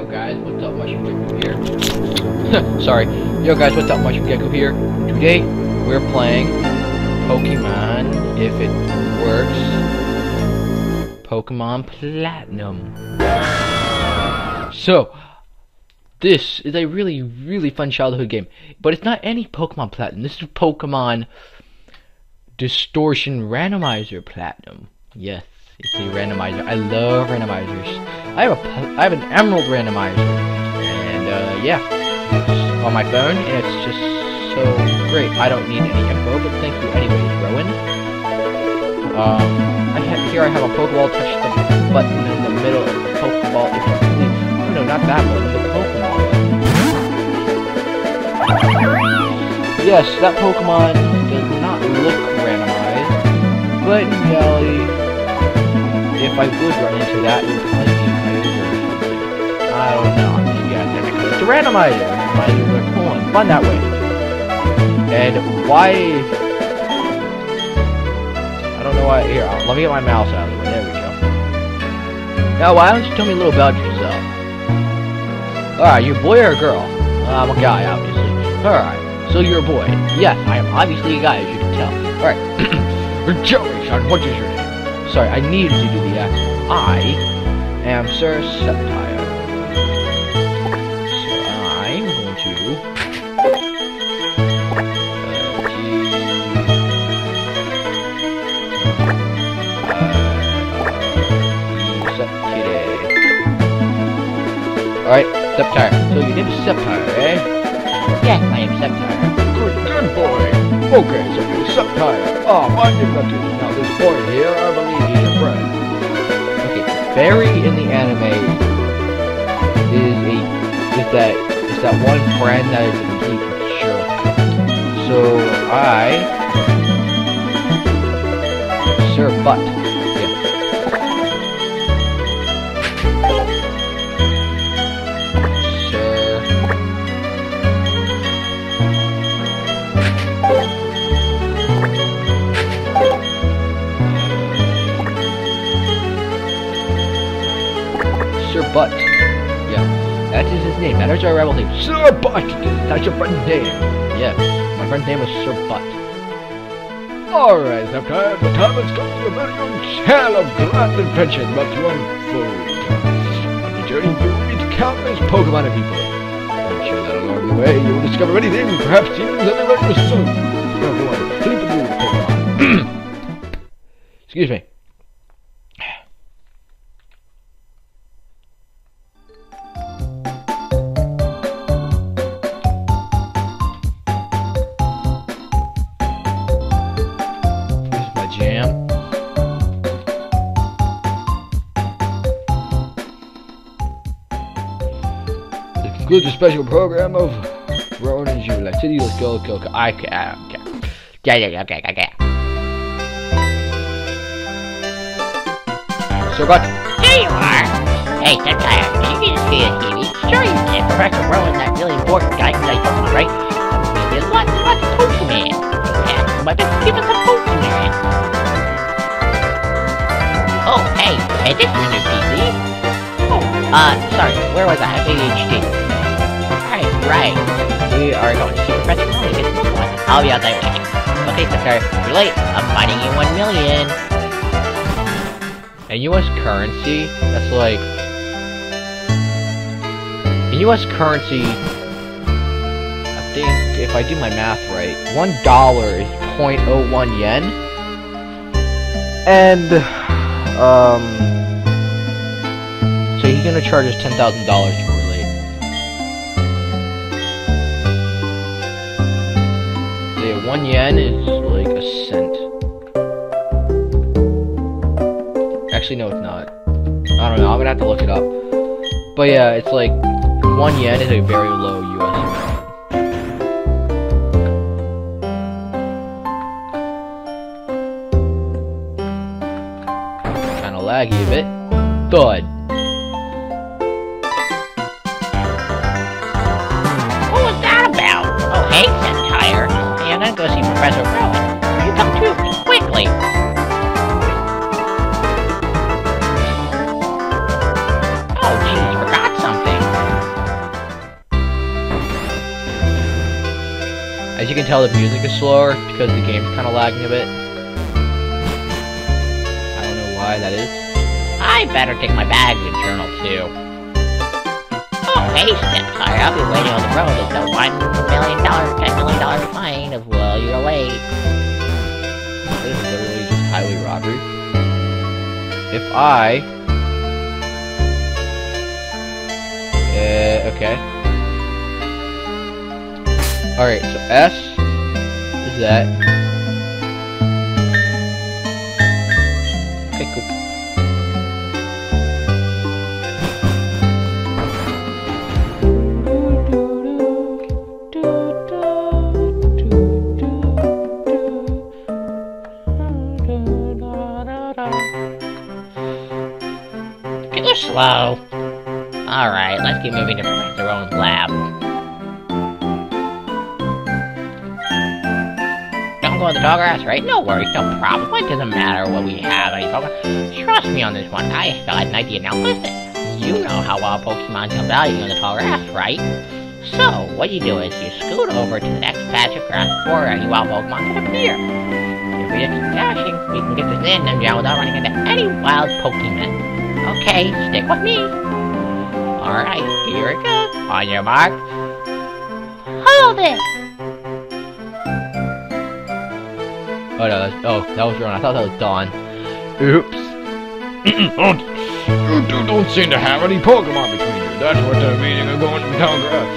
Yo guys, what's up, Mushroom Gecko here? Sorry. Yo guys, what's up, Mushroom Gecko here? Today, we're playing Pokemon, if it works, Pokemon Platinum. So, this is a really fun childhood game, but it's not any Pokemon Platinum. This is Pokemon Distortion Randomizer Platinum. Yes, it's a randomizer. I love randomizers. I have an Emerald randomizer, and yeah, it's on my phone, and it's just so great. I don't need any info, but thank you anyways, Rowan. Here I have a Pokeball. Touch the button in the middle of the Pokeball if you please. Oh, no, not that button, the Pokemon button. Yes, that Pokemon does not look randomized, but in reality, if I would run into that, it would probably be a Kyogre or something. I don't know, I'm just guessing because it's a randomizer. Randomizers are cool and fun that way. And why... I don't know why... Here, let me get my mouse out of the way. There we go. Now, why don't you tell me a little about yourself? Alright, you a boy or a girl? I'm a guy, obviously. Alright, so you're a boy. Yes, I am obviously a guy, as you can tell. Alright. Joey, son, what is your name? Sorry, I needed to do the accent. I am Sir Septire. So I'm going to... Alright, Septire. So your name is Septire, eh? Yes, I am Septire. Good boy. Okay, so you're Septire. Oh, my name is now this boy here, I believe he's your friend. Okay, Barry in the anime is that one friend that is a complete jerk. So Sir Butt. Sir Butt. Yeah, that is his name. That is our rival name. Sir Butt! That's your friend's name. Yes, my friend's name was Sir Butt. Alright, Septire, the time has come for a very young tale of grand adventure about to unfold. On the journey, you will meet countless Pokemon and people. I'm sure that along the way, you will discover many things, perhaps even something like your son. Everyone, sleep and move, Pokemon. Excuse me. Jam. This concludes a special program of Rowan and Julie. City, let's go. Okay. Yeah. Sir Buck. There you are! Hey, Septire, can you get a TV? Sure you can. Professor Rowan, that really important guy, right? There's lots of Pokemon. Yeah, but give us a Pokemon. Oh, hey, this is a new PC. Oh, sorry, where was I? ADHD. Right. We are going to see Professor Rowan get this one. I'll be out there waiting. Okay, Septire, you're late. I'm finding you 1 million. In US currency, that's like... In US currency, I think, if I do my math right, $1 is 0.01 yen. And, so he's gonna charge us $10,000 for we're late. So 1 yen is like a cent. Actually, no, it's not. I don't know. I'm gonna have to look it up. But yeah, it's like 1 yen is a very low US amount. Kind of laggy a bit. Thud. What was that about? Oh, hey, Septire. Hey, I'm gonna go see Professor Rowan. You come too, quickly. Oh, geez, forgot something. As you can tell, the music is slower because the game's kind of lagging a bit. I don't know why that is. I better take my bag and journal too. Oh, hey, Spitfire, I'll be waiting on the road at the $10 million fine of while you're late. This is literally just highway robbery. If I... okay. Alright, so S is that. Okay, cool. You're slow. Alright, let's keep moving to their own lab. Don't go in the tall grass, right? No worries, no problem. It doesn't matter what we have. Trust me on this one. I had an idea. Now listen, you know how well Pokemon jump out in the tall grass, right? So, what you do is you scoot over to the next patch of grass before any wild Pokemon can appear. If we just keep dashing, we can get this in and down without running into any wild Pokemon. Okay, stick with me. Alright, here it goes. On your mark. Hold it! Oh no, that was wrong. I thought that was Dawn. Oops. You two don't seem to have any Pokemon between you. That's what the meaning of going to the tall grass.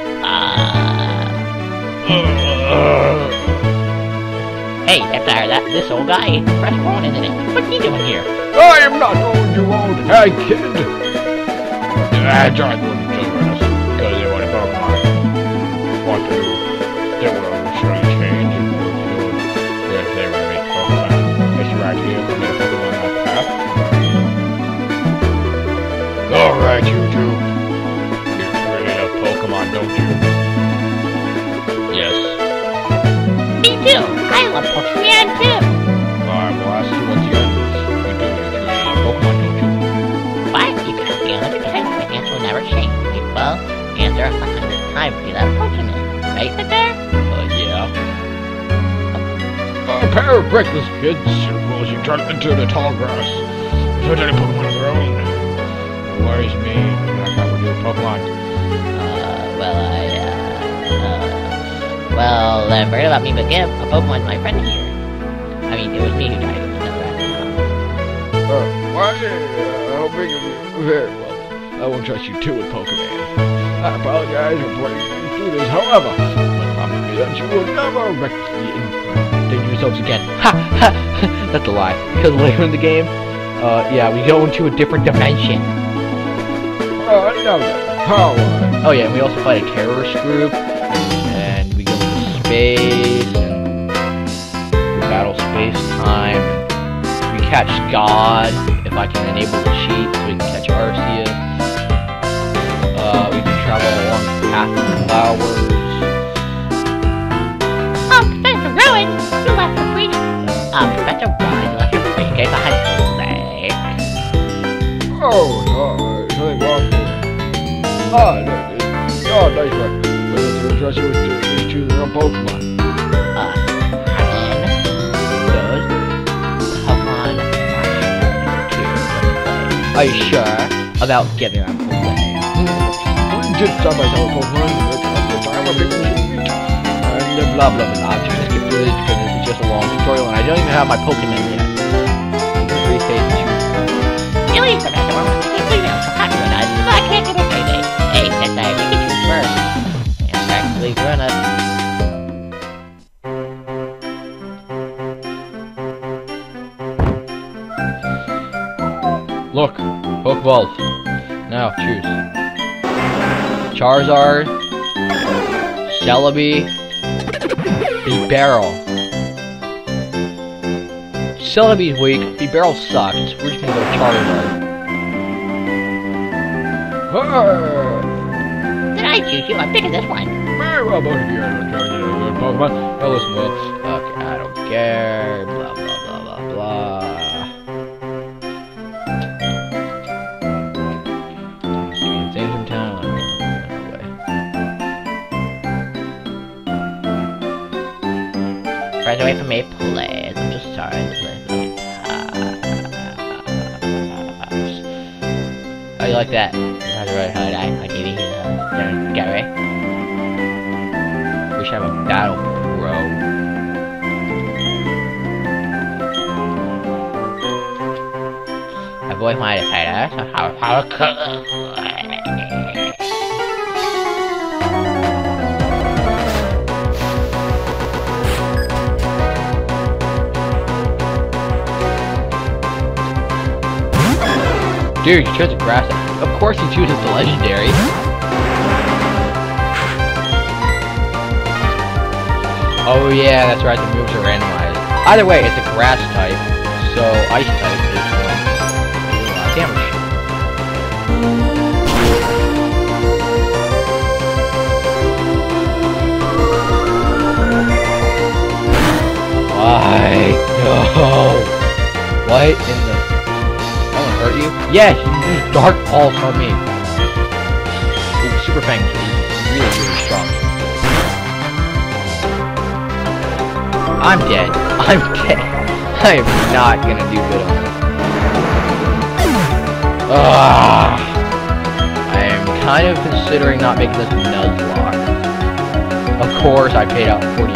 Hey, Spitfire, this old guy, fresh one, isn't it? What's he doing here? I am not old, you old hag kid. I tried going to the tall grass because they wanted Pokemon. Want to do a strange change and if they want to make Pokemon. It's right here for me to Pokemon that path. Alright, you two. You really love Pokemon, don't you? Yes. Me too! I love Pokemon too! Alright, well, ask you once again. You do really love Pokemon, don't you? What? You can be 100% the answer will never change. Well, answer 100 times you love Pokemon. Right there? Yeah. A pair of reckless kids will you try to enter the tall grass. Without any Pokemon of their own. It worries me. That's how we do Pokemon. Well, forget about me, but yeah, a Pokemon's my friend here. I mean, it was me who tried to get the grass. Why? How big of you? Very well. I won't trust you too with Pokemon. I apologize for putting you through this, however. My promise is that you will never recklessly endanger yourselves again. Ha! Ha! That's a lie. Because later in the game, yeah, we go into a different dimension. Oh, no, how? Oh yeah, and we also fight a terrorist group, and we go into space, and we battle space-time. We catch God, if I can enable the cheat, so we can catch Arceus. We can travel along the path of flowers. Professor Rowan, you left for free. Professor Rowan, you left for free in case I had to say. Oh, something wrong here. Nice one. But let's trust you with choosing their own Pokemon. Does Pokemon Are you sure about getting them to play? Just start by telling Pokemon the time when people should meet. And blah blah blah. I'm just gonna skip through this because this is just a long tutorial and I don't even have my Pokemon yet. Really, Professor Rowan, you can't believe how popular that is. I can't get a payday. Hey, that's that. You can choose first. And practically run up. Look, Pokeballs. Now, choose. Charizard, Celebi, Bebarrel. Celebi's weak, Bebarrel sucks. We're just gonna go Charizard. Did I choose you? I'm picking this one. Very well, both of you are good Pokemon. Oh, listen, well, okay, I don't care. Blah, blah, blah, blah, blah. guys away from me, please. I'm just sorry. How do you like that? I'll give you Gary. We should have a battle, bro. Avoid my defenders. Dude, you chose the grass. Of course he chooses the legendary. Oh yeah, that's right, the moves are randomized. Either way, it's a grass type, so ice type is damage. Why? No! What in the... hurt you? Yes, you use dark pulse on me. Ooh, super fangs are really, really strong. I'm dead. I'm dead. I am not gonna do good on this. I am kind of considering not making this Nuzlocke. Of course, I paid out 40.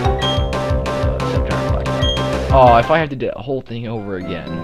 Oh, if I have to do that whole thing over again.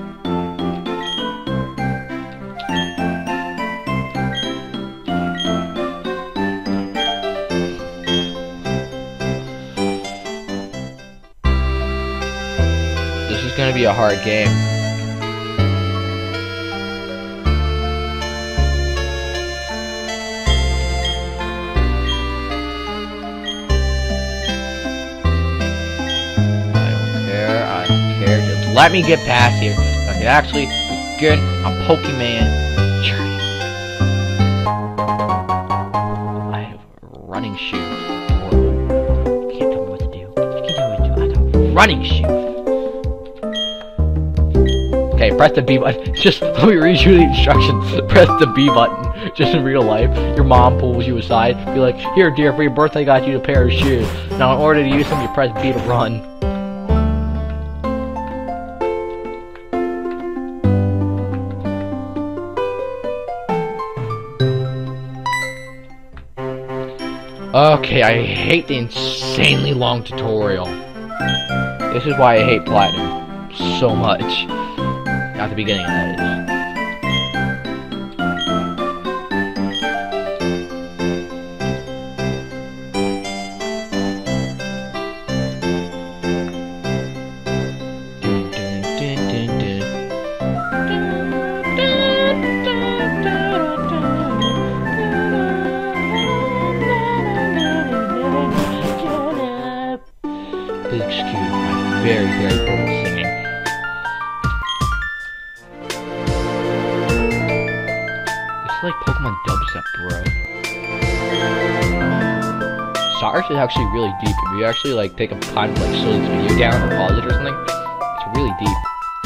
This is gonna be a hard game. I don't care, just let me get past here. I can actually begin a Pokemon journey. I have running shoes. You can't tell me what to do. You can't tell me what to do. I got running shoes. Okay, press the B button. Just let me read you the instructions. Press the B button. Just in real life, your mom pulls you aside. Be like, here, dear, for your birthday, I got you a pair of shoes. Now, in order to use them, you press B to run. Okay, I hate the insanely long tutorial. This is why I hate Platinum so much. At the beginning, that is. Please excuse my very, very poor singing. It's like Pokemon dubstep, bro. Cyrus is actually really deep. If you actually like take a time to like slow this video down or pause it or something, it's really deep.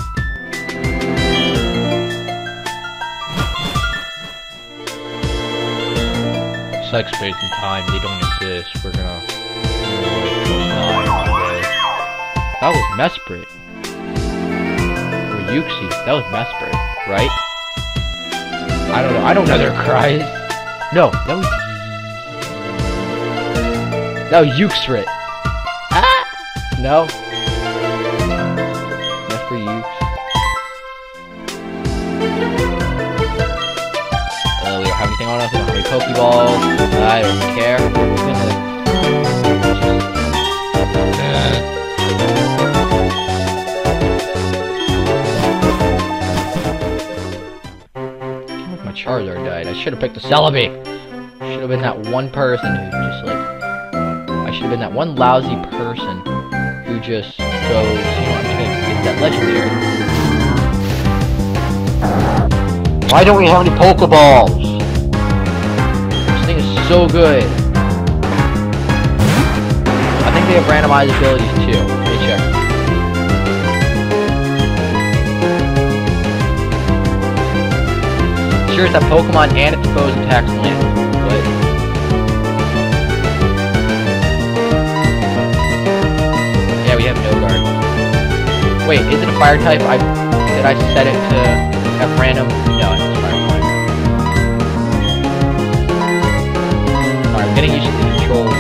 It's like space and time, they don't exist. We're gonna that was Mesprit. Or Yuxi. That was Mesprit, right? I don't know. I don't know their cries. No, that was Yuxrit. Ah! No. That's for Yux. We don't have anything on us. We don't have any Pokeballs. I don't care. Charizard died. I should have picked a Celebi. Should have been that one person who just like. I should have been that one lousy person who just goes, you know, I'm just gonna get that legendary. Why don't we have any Pokeballs? This thing is so good. I think they have randomized abilities too. Let me check. Sure, it's a Pokemon and its foes attacks land. But you have no guard. Wait, is it a fire type? Did I set it to at random? No, it's fire type. Alright, I'm getting used to the controls.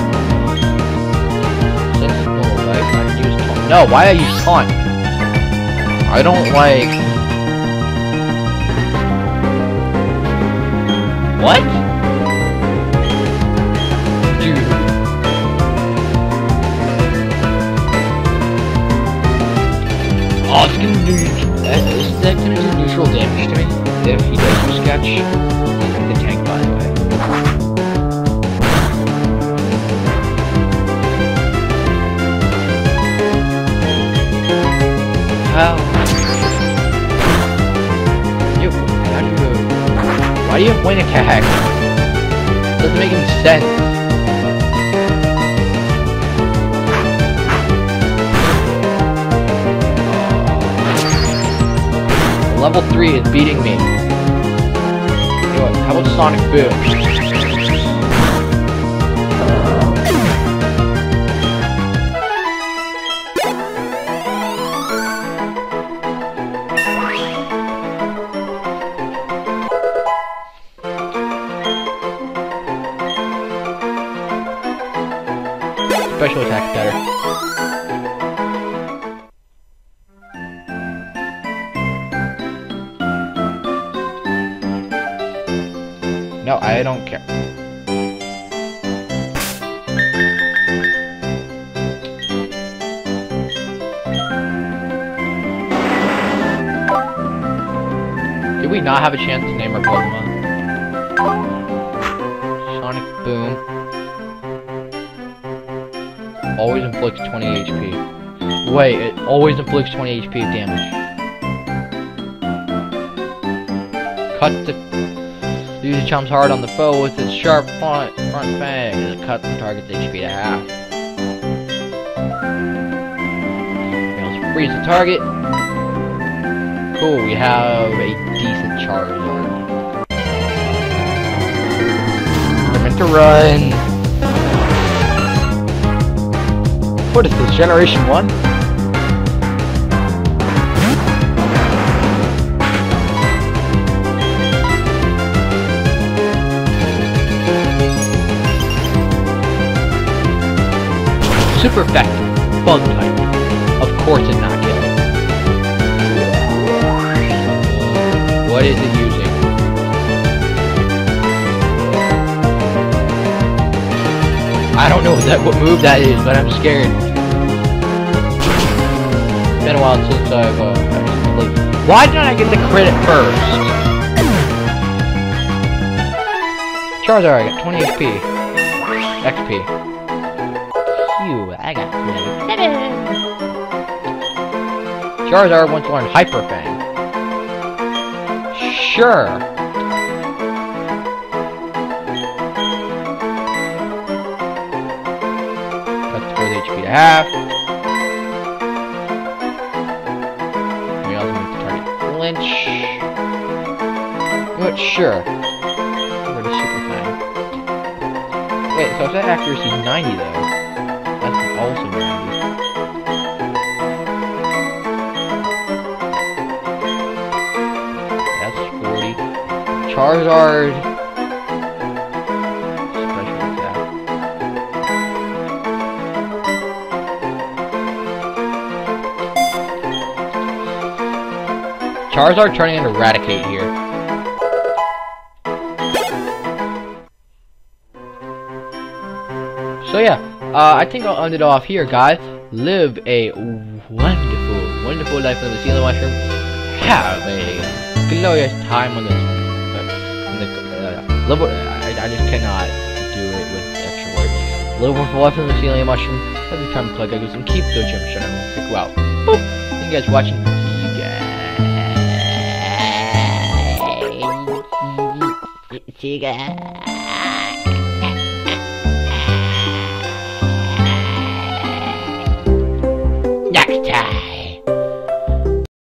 Since normal life, I can use taunt. No, why I use taunt? I don't like. What? Dude. Oh, it's gonna do. Is that gonna do neutral damage to me? If he does use sketch? He's like the tank, by the way. How? Yo, how do you. Why do you have wing attack? Doesn't make any sense. Level 3 is beating me. You know what? How about Sonic Boom? Special attack better. No, I don't care. Did we not have a chance to name our Pokemon? Sonic Boom. Always inflicts 20 HP. Wait, it always inflicts 20 HP of damage. Cut the... Usually chomps hard on the foe with its sharp front fang. It cuts the target's HP to half. Okay, let's freeze the target. Cool, we have a decent Charizard. We're meant to run. What is this, Generation 1? Super effective. Bug type. Of course it's not killing. What is it using? I don't know what move that is, but I'm scared. It's been a while since I've actually played. Why didn't I get the credit first? Charizard, I got 20 HP. XP. I got 27. Charizard wants to learn Hyper Fang. Sure. That's for the HP to half. We also need to target flinch. You know what? Sure. Over to Super Fang. Wait, so if that accuracy is 90 though. That's also 90. That's 40. Charizard. Special attack. Charizard turning into Eradicate here. So yeah. I think I'll end it off here, guys. Live a wonderful life on the ceiling mushroom. Have a glorious time on this. I just cannot do it with extra words. Live with life on the ceiling mushroom. Every time I click, I go some keep go jump shut up. Pick you out. Boop. Thank you guys for watching. See you guys.